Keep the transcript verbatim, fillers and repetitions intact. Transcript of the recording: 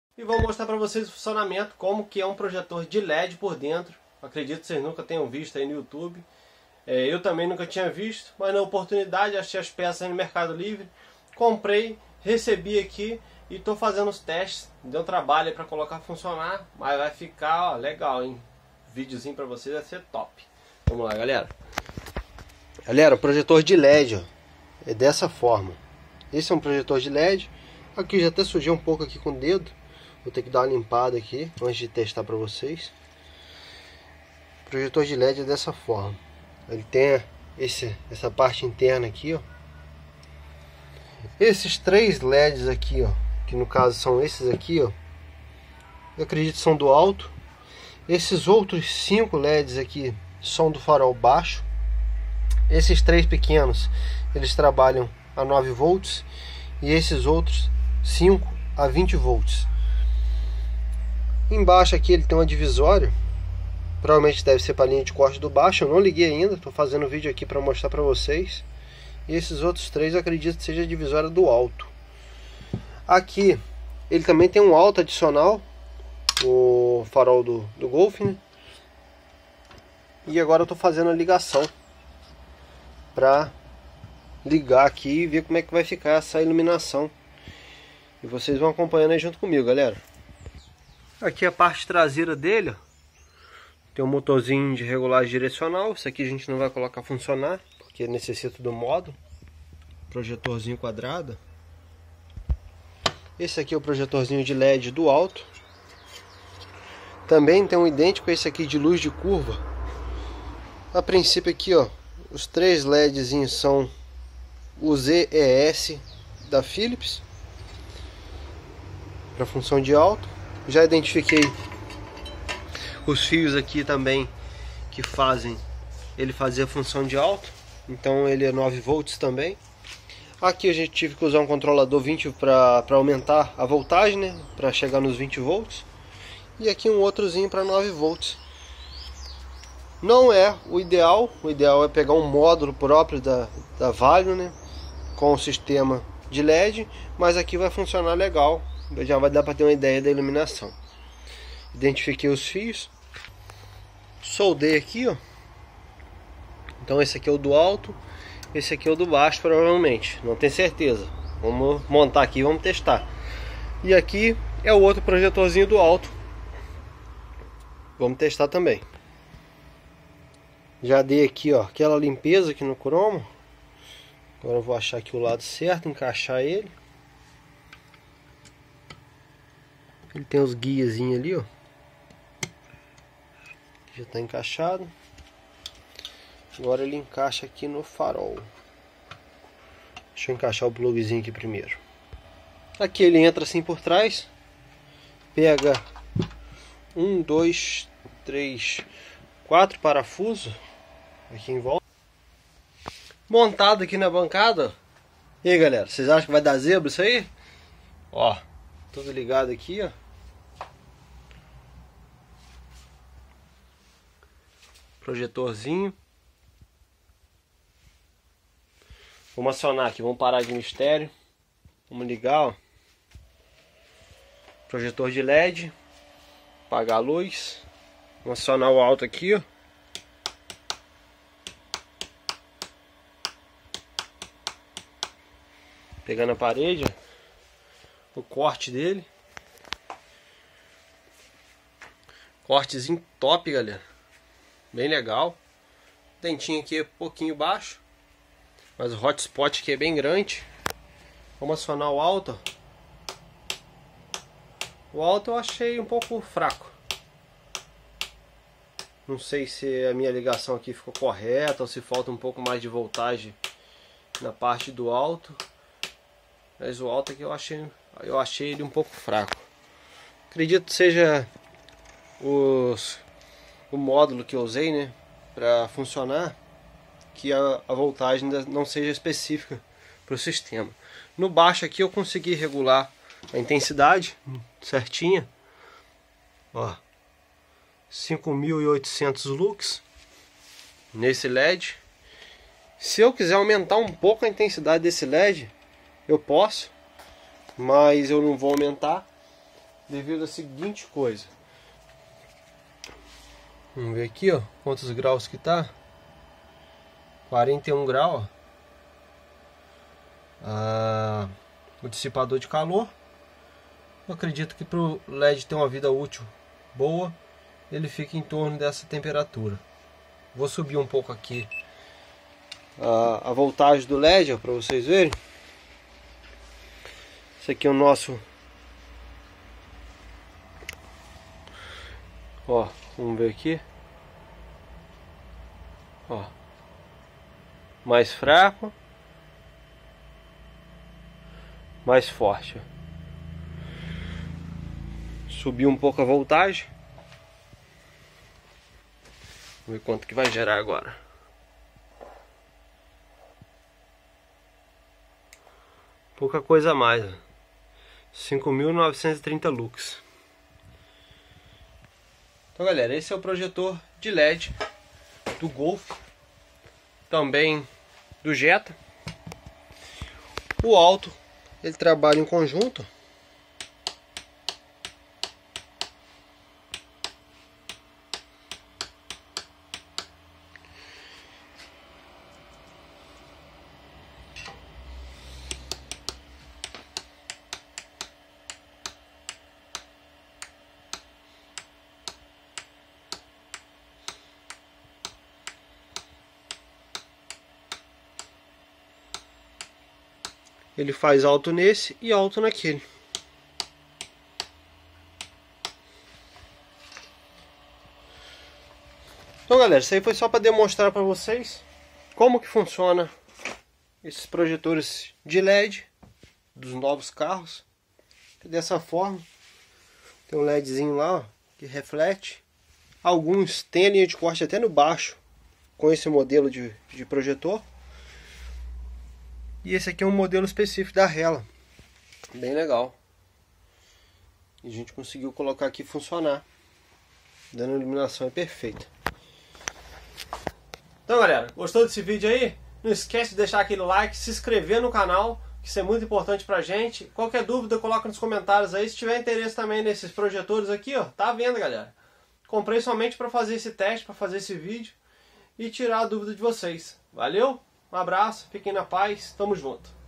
E vou mostrar para vocês o funcionamento, como que é um projetor de L E D por dentro. Acredito que vocês nunca tenham visto aí no YouTube. É, eu também nunca tinha visto, mas na oportunidade achei as peças no Mercado Livre, comprei, recebi aqui e estou fazendo os testes. Deu trabalho para colocar funcionar, mas vai ficar ó, legal, hein? Videozinho para vocês vai ser top. Vamos lá, galera. Galera, o projetor de L E D ó, é dessa forma. Esse é um projetor de L E D. Aqui já até sujei um pouco aqui com o dedo. Vou ter que dar uma limpada aqui antes de testar para vocês. O projetor de L E D é dessa forma. Ele tem esse, essa parte interna aqui, ó. Esses três L E Ds aqui, ó, que no caso são esses aqui, ó, eu acredito que são do alto. Esses outros cinco L E Ds aqui são do farol baixo. Esses três pequenos, eles trabalham a nove volts. E esses outros cinco a vinte volts. Embaixo aqui ele tem uma divisória. Provavelmente deve ser para a linha de corte do baixo. Eu não liguei ainda, estou fazendo vídeo aqui para mostrar para vocês. E esses outros três eu acredito que seja a divisória do alto. Aqui ele também tem um alto adicional, o farol do, do Golf, né? E agora eu estou fazendo a ligação para ligar aqui e ver como é que vai ficar essa iluminação. E vocês vão acompanhando aí junto comigo, galera. Aqui a parte traseira dele, ó, tem um motorzinho de regulagem direcional. Isso aqui a gente não vai colocar funcionar, porque necessita do módulo. Projetorzinho quadrado. Esse aqui é o projetorzinho de L E D do alto. Também tem um idêntico a esse aqui de luz de curva. A princípio aqui, ó, os três LEDzinhos são o Z E S da Philips para função de alto. Já identifiquei os fios aqui também que fazem ele fazer a função de alto, então ele é nove volts também. Aqui a gente tive que usar um controlador vinte para aumentar a voltagem, né, para chegar nos vinte volts. E aqui um outrozinho para nove volts. Não é o ideal, o ideal é pegar um módulo próprio da, da Valio, né, com o sistema de L E D, mas aqui vai funcionar legal, já vai dar para ter uma ideia da iluminação. Identifiquei os fios, soldei aqui, ó. Então esse aqui é o do alto, esse aqui é o do baixo, provavelmente, não tenho certeza. Vamos montar aqui e vamos testar. E aqui é o outro projetorzinho do alto, vamos testar também. Já dei aqui, ó, aquela limpeza aqui no cromo. Agora eu vou achar aqui o lado certo, encaixar ele. Ele tem os guiazinhos ali, ó. Já está encaixado. Agora ele encaixa aqui no farol. Deixa eu encaixar o plugzinho aqui primeiro. Aqui ele entra assim por trás. Pega um, dois, três, quatro parafusos aqui em volta. Montado aqui na bancada. E aí, galera, vocês acham que vai dar zebra isso aí? Ó, tudo ligado aqui, ó. Projetorzinho. Vamos acionar aqui, vamos parar de mistério. Vamos ligar, ó. Projetor de L E D. Apagar a luz. Vamos acionar o alto aqui, ó. Pegando a parede, ó, o corte dele. Cortezinho top, galera. Bem legal. Dentinho aqui é um pouquinho baixo, mas o hotspot aqui é bem grande. Vamos acionar o alto. O alto eu achei um pouco fraco. Não sei se a minha ligação aqui ficou correta ou se falta um pouco mais de voltagem na parte do alto. Mas o alto aqui eu achei, eu achei ele um pouco fraco. Acredito que seja os, o módulo que eu usei, né, para funcionar, que a, a voltagem ainda não seja específica para o sistema. No baixo aqui eu consegui regular a intensidade certinha. Ó, cinco mil e oitocentos lux nesse L E D. Se eu quiser aumentar um pouco a intensidade desse L E D, eu posso, mas eu não vou aumentar. devido à seguinte coisa. Vamos ver aqui, ó, quantos graus que tá. quarenta e um graus, ó. Ah, o dissipador de calor. Eu acredito que para o L E D ter uma vida útil boa, ele fica em torno dessa temperatura. Vou subir um pouco aqui a, a voltagem do L E D para vocês verem. Esse aqui é o nosso, ó, vamos ver aqui, ó, mais fraco, mais forte. Subiu um pouco a voltagem. Vamos ver quanto que vai gerar agora. Pouca coisa a mais, cinco mil novecentos e trinta lux. Então galera, esse é o projetor de L E D do Golf, também do Jetta. O alto, ele trabalha em conjunto. Ele faz alto nesse e alto naquele. Então galera, isso aí foi só para demonstrar para vocês como que funciona esses projetores de L E D dos novos carros. Dessa forma, tem um LEDzinho lá, ó, que reflete. Alguns têm a linha de corte até no baixo com esse modelo de, de projetor. E esse aqui é um modelo específico da Hella, bem legal. E a gente conseguiu colocar aqui funcionar, dando iluminação é perfeita. Então galera, gostou desse vídeo aí? Não esquece de deixar aquele like, se inscrever no canal, que isso é muito importante pra gente. Qualquer dúvida coloca nos comentários aí. Se tiver interesse também nesses projetores aqui, ó, tá à venda galera. Comprei somente para fazer esse teste, para fazer esse vídeo e tirar a dúvida de vocês. Valeu? Um abraço, fiquem na paz, tamo junto.